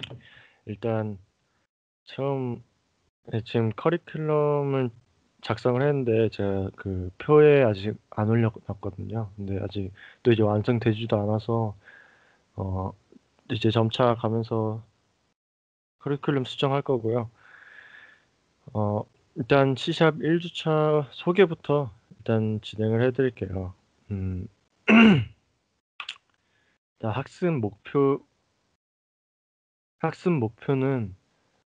일단 처음 지금 커리큘럼을 작성을 했는데 제가 그 표에 아직 안 올려놨거든요. 근데 아직 또 이제 완성되지도 않아서 어 이제 점차 가면서 커리큘럼 수정할 거고요. 일단 C샵 1주차 소개부터 일단 진행을 해드릴게요. 일단 학습 목표는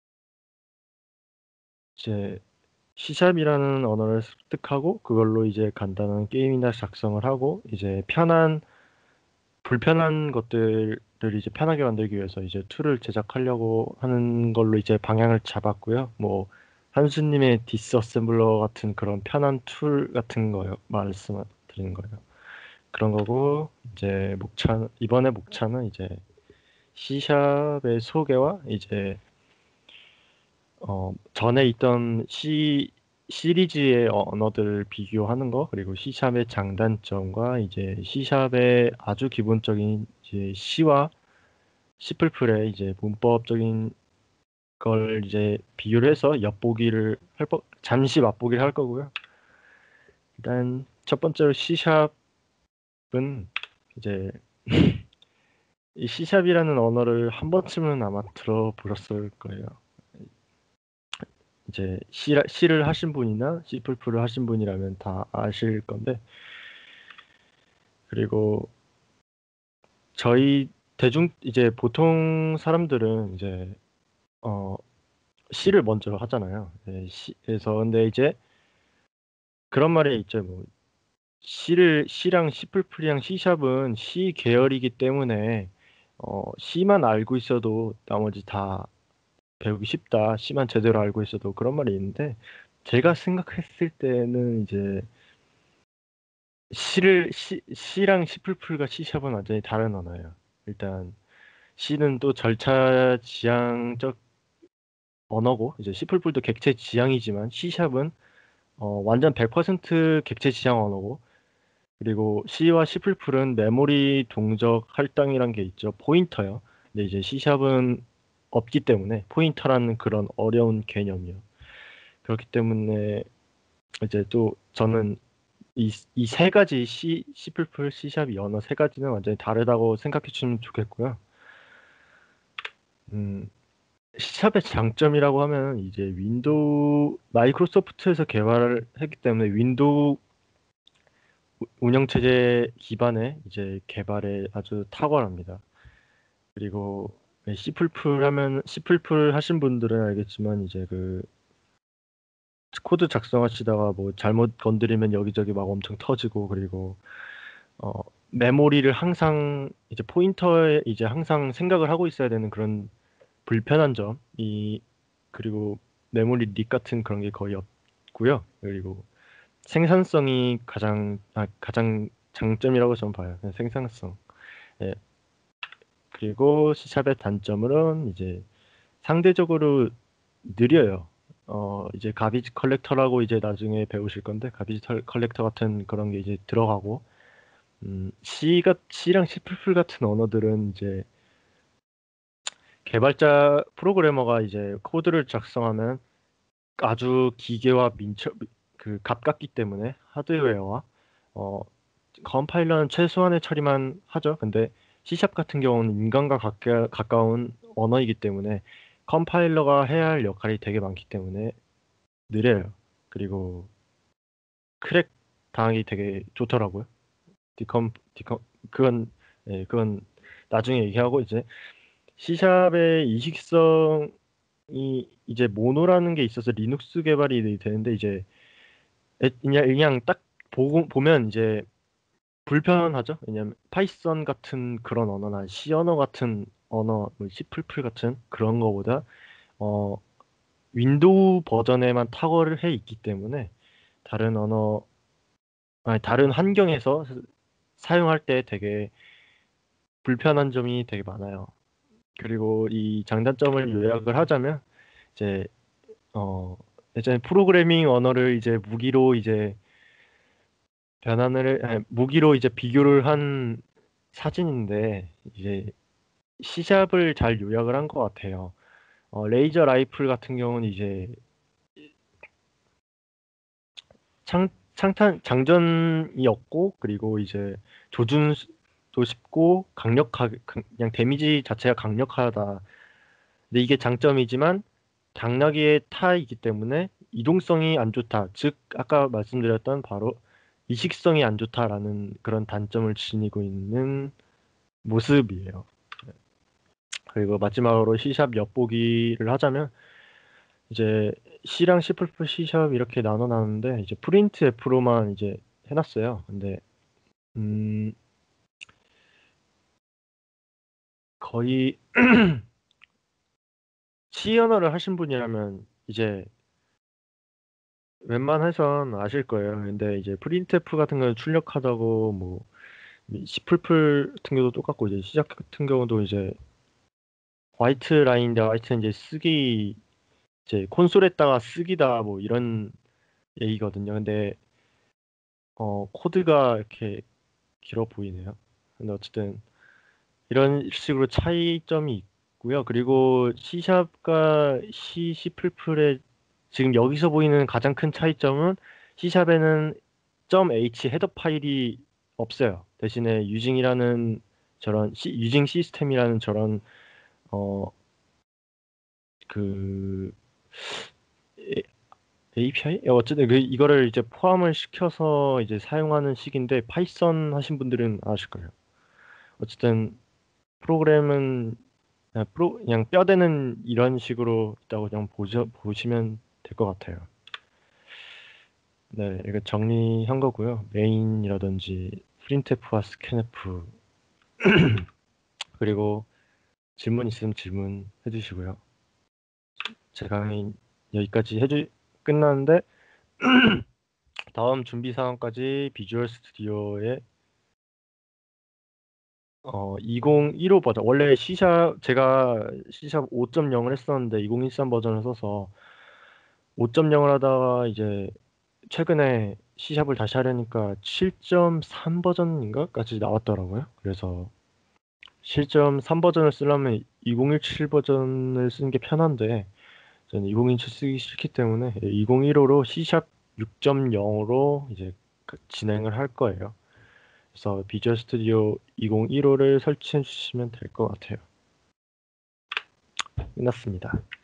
이제 C샵이라는 언어를 습득하고 그걸로 이제 간단한 게임이나 작성을 하고 이제 불편한 것들을 이제 편하게 만들기 위해서 이제 툴을 제작하려고 하는 걸로 이제 방향을 잡았고요. 뭐 한수님의 디스어셈블러 같은 그런 편한 툴 같은 거요 말씀드리는 거예요. 그런 거고 이제 이번에 목차는 이제 C샵의 소개와 이제 전에 있던 시리즈의 언어들을 비교하는 거, 그리고 C샵의 장단점과 이제 C샵의 아주 기본적인 이제 C와 C++의 이제 문법적인 걸 이제 비교를 해서 잠시 맛보기를 할 거고요. 일단 첫 번째로 C샵은 이제 이 C샵이라는 언어를 한 번쯤은 아마 들어보셨을 거예요. 이제 C를 하신 분이나 C++를 하신 분이라면 다 아실 건데, 그리고 저희 이제 보통 사람들은 이제 어 C를 먼저 하잖아요. 네, 그래서 근데 이제 그런 말이 있죠. 뭐 C랑 C++이랑 C샵은 C 계열이기 때문에 C만 알고 있어도 나머지 다 배우기 쉽다. C만 제대로 알고 있어도 그런 말이 있는데 제가 생각했을 때는 이제 C랑 C++과 C샵은 완전히 다른 언어예요. 일단 C는 또 절차 지향적 언어고 이제 C++도 객체 지향이지만 C샵은 완전 100% 객체 지향 언어고, 그리고 C와 C++은 메모리 동적 할당이란 게 있죠. 포인터요. 근데 이제 C샵은 없기 때문에 포인터라는 그런 어려운 개념이요. 그렇기 때문에 이제 또 저는 이 세 가지 C++, C샵 이 언어 세 가지는 완전히 다르다고 생각해 주시면 좋겠고요. 음, C샵의 장점이라고 하면 이제 마이크로소프트에서 개발을 했기 때문에 윈도우 운영체제 기반의 이제 개발에 아주 탁월합니다. 그리고 C++ 하신 분들은 알겠지만 이제 그 코드 작성하시다가 뭐 잘못 건드리면 여기저기 막 엄청 터지고, 그리고 어, 메모리를 항상 이제 포인터에 이제 항상 생각을 하고 있어야 되는 그런 불편한 점이, 그리고 메모리 릭 같은 그런 게 거의 없고요. 그리고 생산성이 가장 장점이라고 저는 봐요. 그냥 생산성. 예. 그리고 C샵의 단점은 이제 상대적으로 느려요. 이제 가비지 컬렉터라고 이제 나중에 배우실 건데, 가비지 컬렉터 같은 그런 게 이제 들어가고, C랑 C++ 같은 언어들은 이제 프로그래머가 이제 코드를 작성하면 아주 기계와 가깝기 때문에 하드웨어와 어, 컴파일러는 최소한의 처리만 하죠. 근데 C샵 같은 경우는 인간과 가까운 언어이기 때문에 컴파일러가 해야 할 역할이 되게 많기 때문에 느려요. 그리고 크랙 당하기 되게 좋더라고요. 디컴 그건 그건 나중에 얘기하고, 이제 C샵의 이식성이 이제 모노라는 게 있어서 리눅스 개발이 되는데, 이제 그냥 딱 보면 이제 불편하죠. 왜냐면 파이썬 같은 그런 언어나 C 언어 같은 언어, 뭐 C++ 같은 그런 거보다 어 윈도우 버전에만 탁월을 해 있기 때문에 다른 다른 환경에서 사용할 때 되게 불편한 점이 되게 많아요. 그리고 이 장단점을 요약을 하자면 이제 예전에 프로그래밍 언어를 이제 무기로 이제 비교를 한 사진인데, 이제 C샵을 잘 요약을 한 것 같아요. 레이저 라이플 같은 경우는 이제 장전이었고, 그리고 이제 조준도 쉽고 그냥 데미지 자체가 강력하다. 근데 이게 장점이지만 당나귀의 타이기 때문에 이동성이 안 좋다. 즉 아까 말씀드렸던 바로 이식성이 안 좋다라는 그런 단점을 지니고 있는 모습이에요. 그리고 마지막으로 C샵 엿보기를 하자면 이제 C랑 C++ C샵 이렇게 나눠놨는데 이제 프린트 F로만 이제 해놨어요. 근데 음 거의 C 언어를 하신 분이라면 이제 웬만해선 아실 거예요. 근데 이제 프린트F 같은 걸 출력하다고 뭐 C++ 같은 경우도 똑같고 이제 시작 같은 경우도 이제 화이트 라인인데 화이트 이제 쓰기 이제 콘솔에다가 쓰기다 뭐 이런 얘기거든요. 근데 코드가 이렇게 길어 보이네요. 근데 어쨌든 이런 식으로 차이점이 있고요. 그리고 C샵과 C++의 지금 여기서 보이는 가장 큰 차이점은 C샵에는 .h 헤더 파일이 없어요. 대신에 유징이라는 유징 시스템이라는 저런 어 그 API? 어쨌든 이거를 이제 포함을 시켜서 이제 사용하는 식인데 파이썬 하신 분들은 아실 거예요. 어쨌든 프로그램은 그냥 뼈대는 이런 식으로 있다고 그냥 보시면 될 것 같아요. 네, 이거 정리한 거고요. 메인이라든지 프린트F와 스캔F 그리고 질문 있으면 질문 해주시고요. 제 강의 여기까지 끝났는데 다음 준비 사항까지 비주얼 스튜디오의 2015 버전 원래 제가 C샵 5.0을 했었는데 2013 버전을 써서 5.0을 하다가 이제 최근에 C샵을 다시 하려니까 7.3 버전인가까지 나왔더라고요. 그래서 7.3 버전을 쓰려면 2017 버전을 쓰는 게 편한데 저는 2017 쓰기 싫기 때문에 2015로 C샵 6.0으로 이제 진행을 할 거예요. 그래서 비주얼 스튜디오 2015를 설치해 주시면 될 것 같아요. 끝났습니다.